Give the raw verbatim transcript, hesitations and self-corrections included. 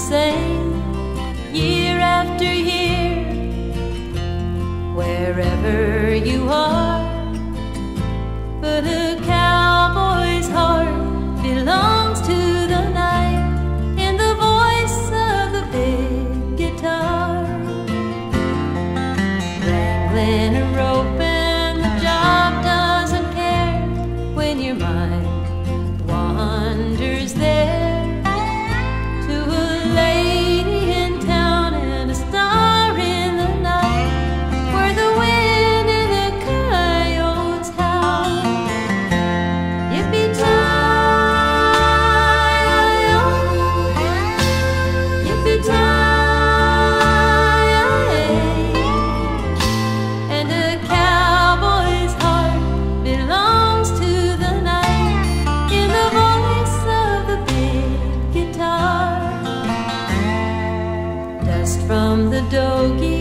same year after year. Wherever you are, but a cowboy's heart belongs to the night in the voice of the big guitar. Wrangling a rope and the job doesn't care when your mind wanders there to a lady in town and a star in the night where the wind and the coyotes howl. Yippee-ki-yo, yippee-ki-yo, and a cowboy's heart belongs to the night in the voice of the big guitar. Dust from the dough